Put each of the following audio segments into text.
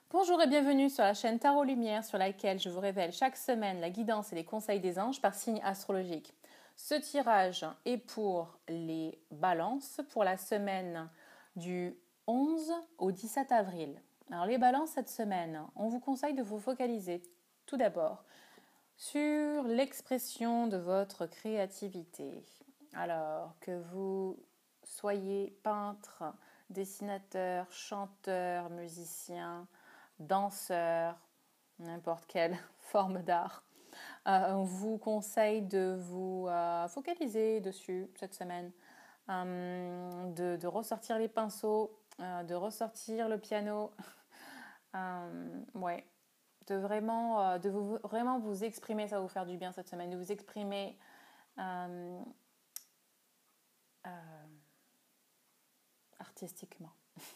Bonjour et bienvenue sur la chaîne Tarot Lumière sur laquelle je vous révèle chaque semaine la guidance et les conseils des anges par signe astrologique. Ce tirage est pour les balances pour la semaine du 11 au 17 avril. Alors les balances cette semaine, on vous conseille de vous focaliser tout d'abord sur l'expression de votre créativité. Alors que vous soyez peintre, dessinateur, chanteur, musicien, danseur, n'importe quelle forme d'art. On vous conseille de vous focaliser dessus cette semaine, de ressortir les pinceaux, de ressortir le piano, ouais, vraiment vous exprimer, ça va vous faire du bien cette semaine, de vous exprimer euh, euh, artistiquement.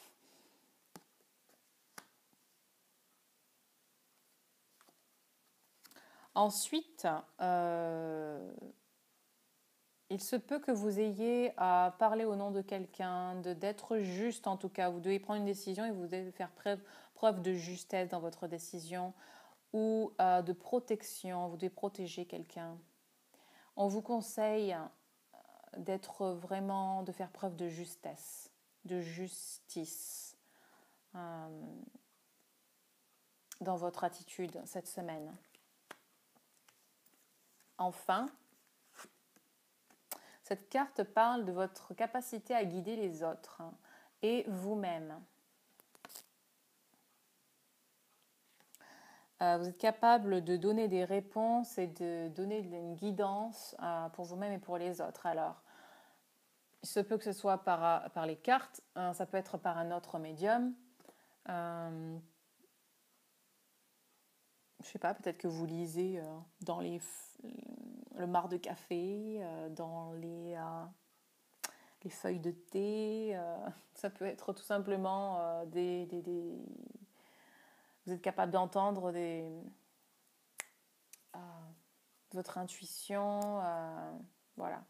Ensuite, il se peut que vous ayez à parler au nom de quelqu'un, d'être juste en tout cas. Vous devez prendre une décision et vous devez faire preuve de justesse dans votre décision ou de protection. Vous devez protéger quelqu'un. On vous conseille de faire preuve de justesse, de justice dans votre attitude cette semaine. Enfin, cette carte parle de votre capacité à guider les autres et vous-même. Vous êtes capable de donner des réponses et de donner une guidance pour vous-même et pour les autres. Alors, il se peut que ce soit par les cartes, ça peut être par un autre médium. Je sais pas, peut-être que vous lisez dans le marc de café, dans les feuilles de thé. Ça peut être tout simplement vous êtes capable d'entendre votre intuition. Voilà.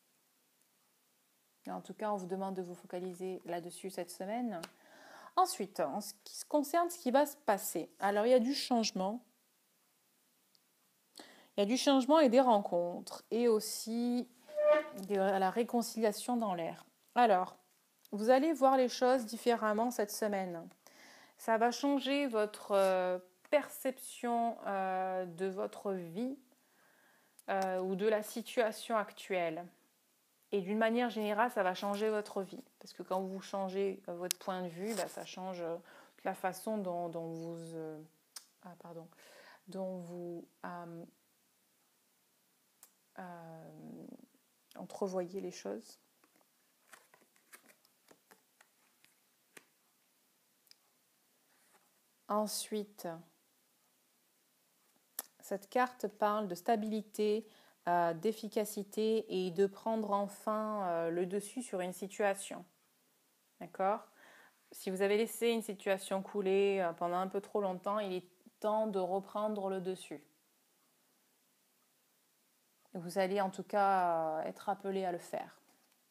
En tout cas, on vous demande de vous focaliser là-dessus cette semaine. Ensuite, en ce qui concerne ce qui va se passer, alors il y a du changement. Il y a du changement et des rencontres, et aussi de la réconciliation dans l'air. Alors, vous allez voir les choses différemment cette semaine. Ça va changer votre perception de votre vie ou de la situation actuelle. Et d'une manière générale, ça va changer votre vie. Parce que quand vous changez votre point de vue, ça change la façon dont vous entrevoyez les choses. Ensuite, cette carte parle de stabilité, d'efficacité et de prendre enfin le dessus sur une situation. D'accord ? Si vous avez laissé une situation couler pendant un peu trop longtemps, il est temps de reprendre le dessus. Vous allez en tout cas être appelé à le faire.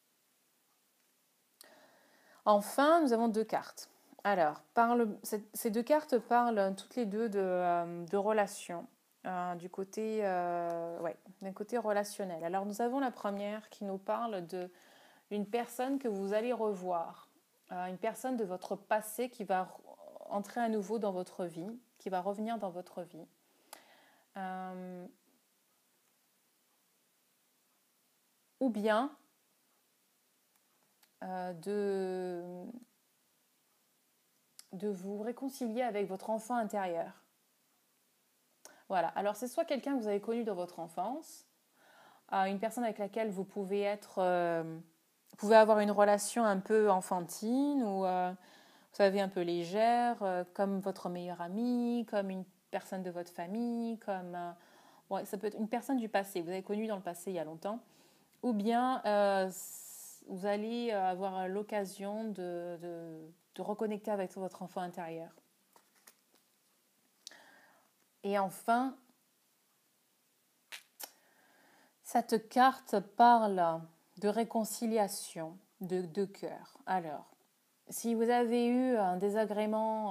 Enfin, nous avons deux cartes. Alors, ces deux cartes parlent toutes les deux de relations, d'un côté relationnel. Alors, nous avons la première qui nous parle d'une personne que vous allez revoir, une personne de votre passé qui va entrer à nouveau dans votre vie, qui va revenir dans votre vie. Ou bien de vous réconcilier avec votre enfant intérieur. Voilà, alors c'est soit quelqu'un que vous avez connu dans votre enfance, une personne avec laquelle vous pouvez avoir une relation un peu enfantine ou vous savez un peu légère, comme votre meilleur ami, comme une personne de votre famille, ça peut être une personne du passé, vous avez connu dans le passé il y a longtemps, ou bien vous allez avoir l'occasion de reconnecter avec votre enfant intérieur. Et enfin, cette carte parle de réconciliation de deux cœurs. Alors, Si vous avez eu un désagrément,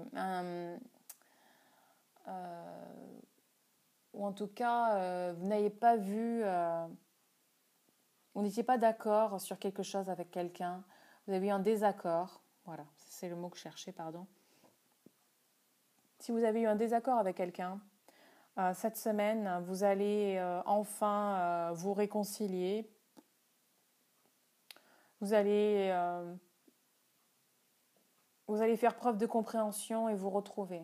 ou en tout cas, vous n'avez pas vu, vous n'étiez pas d'accord sur quelque chose avec quelqu'un, vous avez eu un désaccord, voilà, c'est le mot que je cherchais, pardon. Si vous avez eu un désaccord avec quelqu'un, cette semaine, vous allez enfin vous réconcilier. Vous allez faire preuve de compréhension et vous retrouver.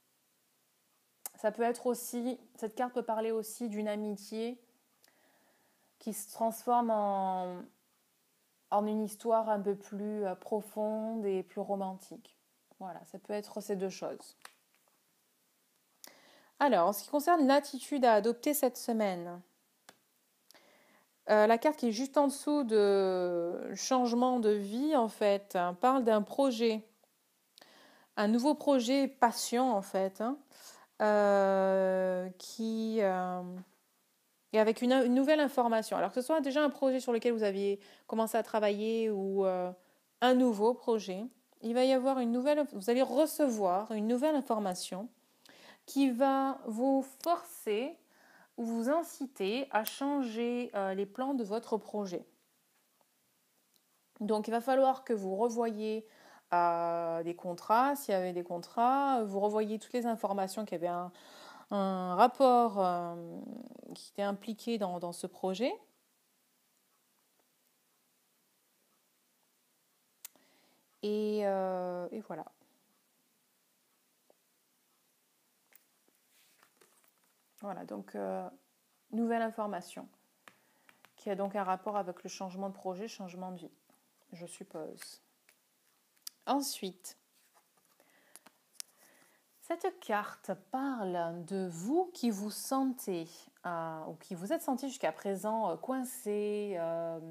Ça peut être aussi, cette carte peut parler aussi d'une amitié qui se transforme en une histoire un peu plus profonde et plus romantique. Voilà, ça peut être ces deux choses. Alors, en ce qui concerne l'attitude à adopter cette semaine, la carte qui est juste en dessous de changement de vie, en fait, parle d'un projet, un nouveau projet passion, en fait, qui et avec une nouvelle information. Alors que ce soit déjà un projet sur lequel vous aviez commencé à travailler ou un nouveau projet, il va y avoir vous allez recevoir une nouvelle information qui va vous forcer ou vous inciter à changer les plans de votre projet. Donc il va falloir que vous revoyiez des contrats, s'il y avait des contrats, vous revoyiez toutes les informations qui avaient un rapport qui était impliqué dans ce projet. Et voilà. Voilà, donc nouvelle information qui a donc un rapport avec le changement de projet, changement de vie, je suppose. Ensuite, cette carte parle de vous qui vous sentez ou qui vous êtes senti jusqu'à présent coincé,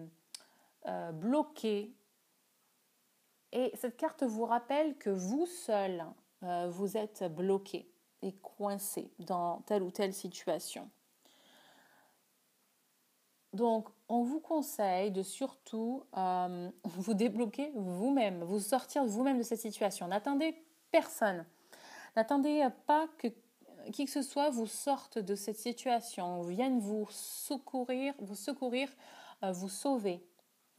bloqué. Et cette carte vous rappelle que vous seul, vous êtes bloqué et coincé dans telle ou telle situation. Donc, on vous conseille de surtout vous débloquer vous-même, vous sortir vous-même de cette situation. N'attendez personne. N'attendez pas que qui que ce soit vous sorte de cette situation, vienne vous secourir, vous sauver. D'accord ?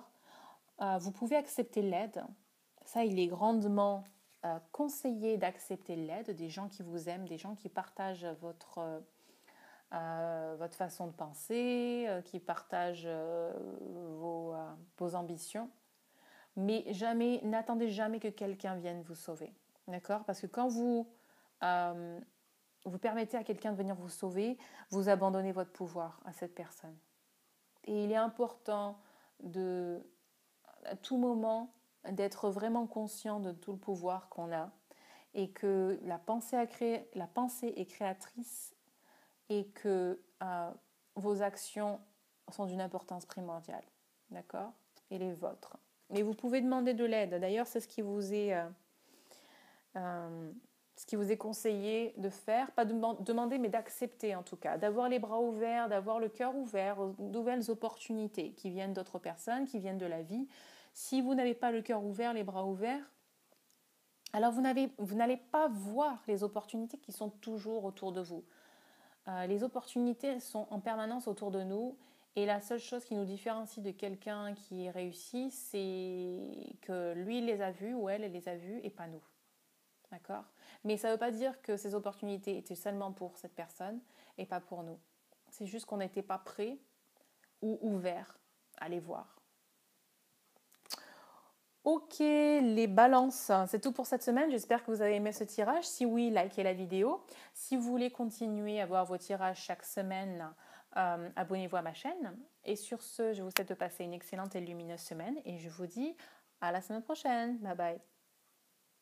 Vous pouvez accepter l'aide. Ça, il est grandement conseillé d'accepter l'aide des gens qui vous aiment, des gens qui partagent votre façon de penser, qui partagent vos ambitions. Mais n'attendez jamais que quelqu'un vienne vous sauver. D'accord ? Parce que quand vous permettez à quelqu'un de venir vous sauver, vous abandonnez votre pouvoir à cette personne. Et il est important à tout moment d'être vraiment conscient de tout le pouvoir qu'on a et que la pensée est créatrice et que vos actions sont d'une importance primordiale, d'accord ? Et les vôtres. Mais vous pouvez demander de l'aide. D'ailleurs, c'est ce qui vous est conseillé de faire, pas de demander, mais d'accepter en tout cas, d'avoir les bras ouverts, d'avoir le cœur ouvert aux nouvelles opportunités qui viennent d'autres personnes, qui viennent de la vie. Si vous n'avez pas le cœur ouvert, les bras ouverts, alors vous n'allez pas voir les opportunités qui sont toujours autour de vous. Les opportunités sont en permanence autour de nous et la seule chose qui nous différencie de quelqu'un qui réussit, c'est que lui il les a vues ou elle les a vues et pas nous. D'accord ? Mais ça ne veut pas dire que ces opportunités étaient seulement pour cette personne et pas pour nous. C'est juste qu'on n'était pas prêt ou ouvert à les voir. Ok, les balances, c'est tout pour cette semaine. J'espère que vous avez aimé ce tirage. Si oui, likez la vidéo. Si vous voulez continuer à voir vos tirages chaque semaine, abonnez-vous à ma chaîne. Et sur ce, je vous souhaite de passer une excellente et lumineuse semaine. Et je vous dis à la semaine prochaine. Bye bye.